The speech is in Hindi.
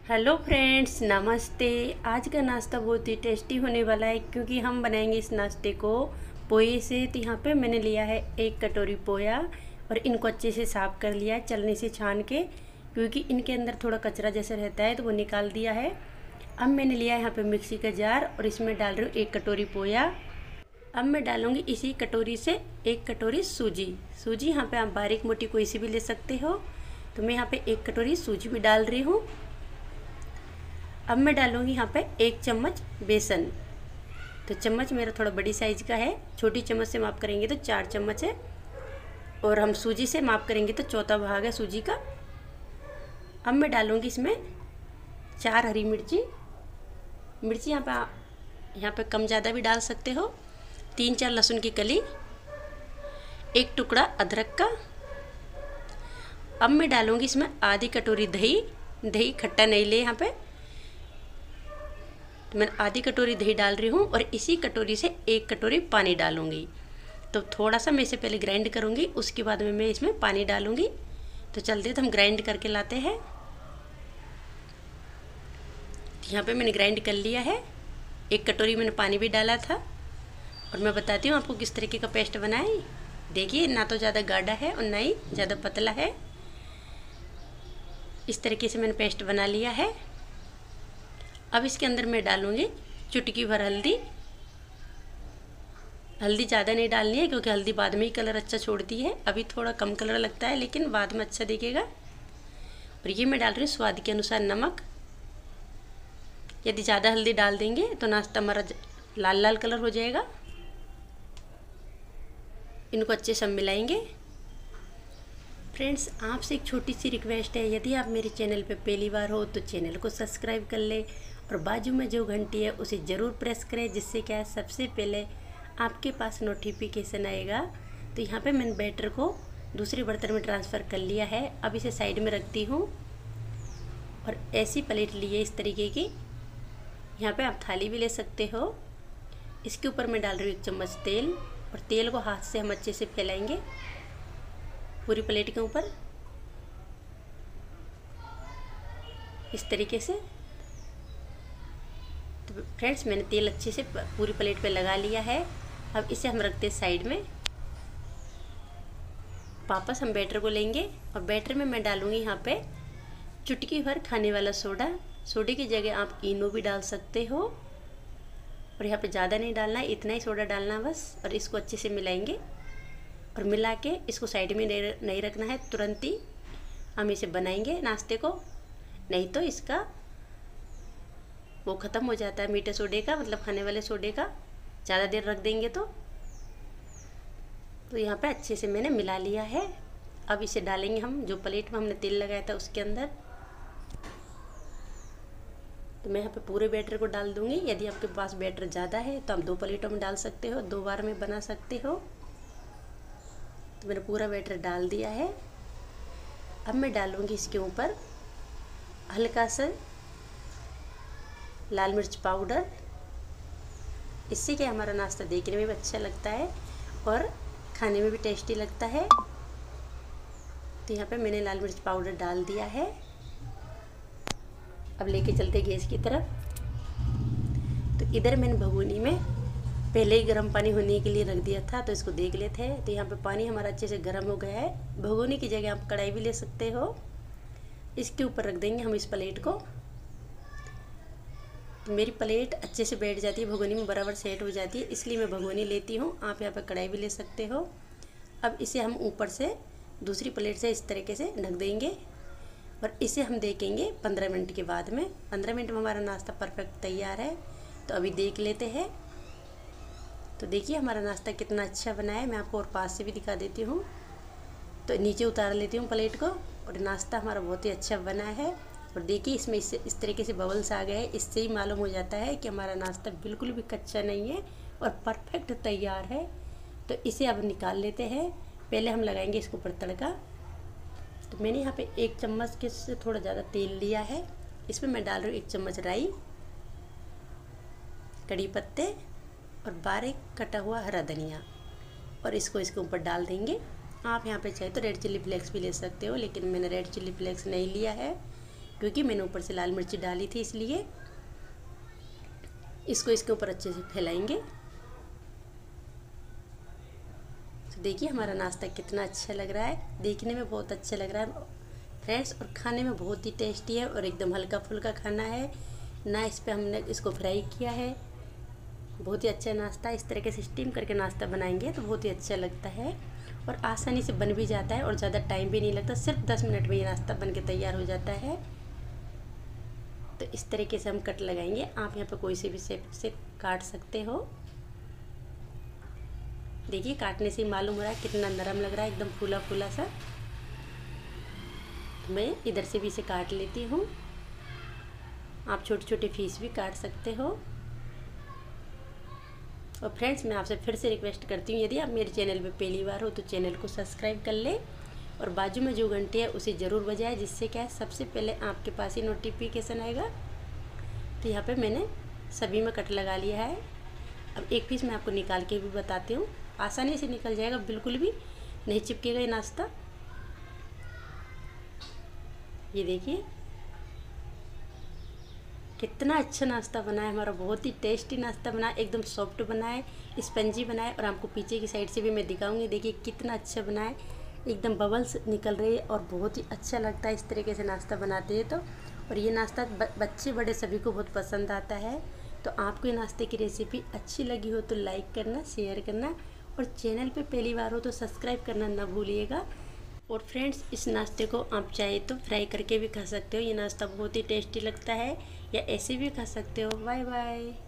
हेलो फ्रेंड्स, नमस्ते। आज का नाश्ता बहुत ही टेस्टी होने वाला है क्योंकि हम बनाएंगे इस नाश्ते को पोहे से। तो यहाँ पे मैंने लिया है 1 कटोरी पोया और इनको अच्छे से साफ़ कर लिया है चलनी से छान के, क्योंकि इनके अंदर थोड़ा कचरा जैसा रहता है तो वो निकाल दिया है। अब मैंने लिया है यहाँ पे मिक्सी का जार और इसमें डाल रही हूँ 1 कटोरी पोया। अब मैं डालूँगी इसी कटोरी से 1 कटोरी सूजी। सूजी यहाँ पे आप बारीक मोटी कोई सी भी ले सकते हो। तो मैं यहाँ पे 1 कटोरी सूजी भी डाल रही हूँ। अब मैं डालूँगी यहाँ पे 1 चम्मच बेसन। तो चम्मच मेरा थोड़ा बड़ी साइज़ का है, छोटी चम्मच से माप करेंगे तो 4 चम्मच है, और हम सूजी से माप करेंगे तो चौथा भाग है सूजी का। अब मैं डालूँगी इसमें 4 हरी मिर्ची। मिर्ची यहाँ पे कम ज़्यादा भी डाल सकते हो। 3-4 लहसुन की कली, 1 टुकड़ा अदरक का। अब मैं डालूँगी इसमें आधी कटोरी दही। दही खट्टा नहीं ले यहाँ पे, तो मैं आधी कटोरी दही डाल रही हूँ और इसी कटोरी से 1 कटोरी पानी डालूँगी। तो थोड़ा सा मैं इसे पहले ग्राइंड करूँगी, उसके बाद में मैं इसमें पानी डालूँगी। तो चलते तो हम ग्राइंड करके लाते हैं। यहाँ पे मैंने ग्राइंड कर लिया है। 1 कटोरी मैंने पानी भी डाला था, और मैं बताती हूँ आपको किस तरीके का पेस्ट बनाए। देखिए, ना तो ज़्यादा गाढ़ा है और ना ही ज़्यादा पतला है। इस तरीके से मैंने पेस्ट बना लिया है। अब इसके अंदर मैं डालूँगी चुटकी भर हल्दी। हल्दी ज़्यादा नहीं डालनी है क्योंकि हल्दी बाद में ही कलर अच्छा छोड़ती है। अभी थोड़ा कम कलर लगता है लेकिन बाद में अच्छा दिखेगा। और ये मैं डाल रही हूँ स्वाद के अनुसार नमक। यदि ज़्यादा हल्दी डाल देंगे तो नाश्ता हमारा लाल लाल कलर हो जाएगा। इनको अच्छे से मिलाएंगे। फ्रेंड्स, आपसे एक छोटी सी रिक्वेस्ट है, यदि आप मेरे चैनल पे पहली बार हो तो चैनल को सब्सक्राइब कर ले और बाजू में जो घंटी है उसे ज़रूर प्रेस करें, जिससे क्या है सबसे पहले आपके पास नोटिफिकेशन आएगा। तो यहाँ पे मैंने बैटर को दूसरे बर्तन में ट्रांसफ़र कर लिया है। अब इसे साइड में रखती हूँ और ऐसी प्लेट ली है इस तरीके की। यहाँ पे आप थाली भी ले सकते हो। इसके ऊपर मैं डाल रही हूँ 1 चम्मच तेल, और तेल को हाथ से हम अच्छे से फैलाएंगे पूरी प्लेट के ऊपर इस तरीके से। तो फ्रेंड्स, मैंने तेल अच्छे से पूरी प्लेट पे लगा लिया है। अब इसे हम रखते हैं साइड में। वापस हम बैटर को लेंगे और बैटर में मैं डालूँगी यहाँ पे चुटकी भर खाने वाला सोडा। सोडे की जगह आप इनो भी डाल सकते हो, और यहाँ पे ज़्यादा नहीं डालना है, इतना ही सोडा डालना बस। और इसको अच्छे से मिलाएंगे और मिला के इसको साइड में नहीं रखना है। तुरंत ही हम इसे बनाएंगे नाश्ते को, नहीं तो इसका वो ख़त्म हो जाता है मीठे सोडे का, मतलब खाने वाले सोडे का। ज़्यादा देर रख देंगे तो यहाँ पे अच्छे से मैंने मिला लिया है। अब इसे डालेंगे हम जो प्लेट में हमने तेल लगाया था उसके अंदर। तो मैं यहाँ पे पूरे बैटर को डाल दूँगी। यदि आपके पास बैटर ज़्यादा है तो आप 2 प्लेटों में डाल सकते हो, 2 बार में बना सकते हो। तो मैंने पूरा बैटर डाल दिया है। अब मैं डालूँगी इसके ऊपर हल्का सा लाल मिर्च पाउडर। इससे क्या हमारा नाश्ता देखने में भी अच्छा लगता है और खाने में भी टेस्टी लगता है। तो यहाँ पे मैंने लाल मिर्च पाउडर डाल दिया है। अब लेके चलते गैस की तरफ। तो इधर मैंने भगोनी में पहले ही गर्म पानी होने के लिए रख दिया था, तो इसको देख लेते हैं। तो यहाँ पे पानी हमारा अच्छे से गर्म हो गया है। भगोनी की जगह आप कढ़ाई भी ले सकते हो। इसके ऊपर रख देंगे हम इस प्लेट को। तो मेरी प्लेट अच्छे से बैठ जाती है, भगोनी में बराबर सेट हो जाती है, इसलिए मैं भगोनी लेती हूँ। आप यहाँ पे कढ़ाई भी ले सकते हो। अब इसे हम ऊपर से दूसरी प्लेट से इस तरीके से ढक देंगे और इसे हम देखेंगे 15 मिनट के बाद में। 15 मिनट में हमारा नाश्ता परफेक्ट तैयार है। तो अभी देख लेते हैं। तो देखिए हमारा नाश्ता कितना अच्छा बना है। मैं आपको और पास से भी दिखा देती हूँ। तो नीचे उतार लेती हूँ प्लेट को, और नाश्ता हमारा बहुत ही अच्छा बना है। और देखिए इसमें इस तरीके से बबल्स आ गए हैं। इससे ही मालूम हो जाता है कि हमारा नाश्ता बिल्कुल भी कच्चा नहीं है और परफेक्ट तैयार है। तो इसे अब निकाल लेते हैं। पहले हम लगाएंगे इसके ऊपर तड़का। तो मैंने यहाँ पे 1 चम्मच के से थोड़ा ज़्यादा तेल लिया है। इसमें मैं डाल रही हूँ 1 चम्मच राई, कड़ी पत्ते और बारीक कटा हुआ हरा धनिया, और इसको इसके ऊपर डाल देंगे। आप यहाँ पे चाहे तो रेड चिल्ली फ्लेक्स भी ले सकते हो, लेकिन मैंने रेड चिल्ली फ्लेक्स नहीं लिया है क्योंकि मैंने ऊपर से लाल मिर्ची डाली थी, इसलिए इसको इसके ऊपर अच्छे से फैलाएंगे। तो देखिए हमारा नाश्ता कितना अच्छा लग रहा है, देखने में बहुत अच्छा लग रहा है फ्रेंड्स, और खाने में बहुत ही टेस्टी है और एकदम हल्का फुल्का खाना है ना। इस पे हमने इसको फ्राई किया है। बहुत ही अच्छा नाश्ता, इस तरीके से स्टीम करके नाश्ता बनाएंगे तो बहुत ही अच्छा लगता है और आसानी से बन भी जाता है और ज़्यादा टाइम भी नहीं लगता। सिर्फ 10 मिनट में ये नाश्ता बन के तैयार हो जाता है। तो इस तरीके से हम कट लगाएंगे। आप यहाँ पर कोई से भी शेप से काट सकते हो। देखिए काटने से मालूम हो रहा है कितना नरम लग रहा है, एकदम फूला फूला सा। तो मैं इधर से भी इसे काट लेती हूँ। आप छोटे छोटे पीस भी काट सकते हो। और फ्रेंड्स मैं आपसे फिर से रिक्वेस्ट करती हूँ, यदि आप मेरे चैनल पे पहली बार हो तो चैनल को सब्सक्राइब कर ले और बाजू में जो घंटी है उसे ज़रूर बजाए, जिससे क्या है सबसे पहले आपके पास ही नोटिफिकेशन आएगा। तो यहाँ पे मैंने सभी में कट लगा लिया है। अब एक पीस मैं आपको निकाल के भी बताती हूँ, आसानी से निकल जाएगा, बिल्कुल भी नहीं चिपकेगा ये नाश्ता। ये देखिए कितना अच्छा नाश्ता बना है हमारा, बहुत ही टेस्टी नाश्ता बना है, एकदम सॉफ्ट बना है, स्पंजी बना है। और आपको पीछे की साइड से भी मैं दिखाऊंगी। देखिए कितना अच्छा बना है, एकदम बबल्स निकल रहे हैं और बहुत ही अच्छा लगता है इस तरीके से नाश्ता बनाते हैं तो। और ये नाश्ता बच्चे बड़े सभी को बहुत पसंद आता है। तो आपको ये नाश्ते की रेसिपी अच्छी लगी हो तो लाइक करना, शेयर करना और चैनल पे पहली बार हो तो सब्सक्राइब करना ना भूलिएगा। और फ्रेंड्स इस नाश्ते को आप चाहे तो फ्राई करके भी खा सकते हो, ये नाश्ता बहुत ही टेस्टी लगता है, या ऐसे भी खा सकते हो। Bye bye.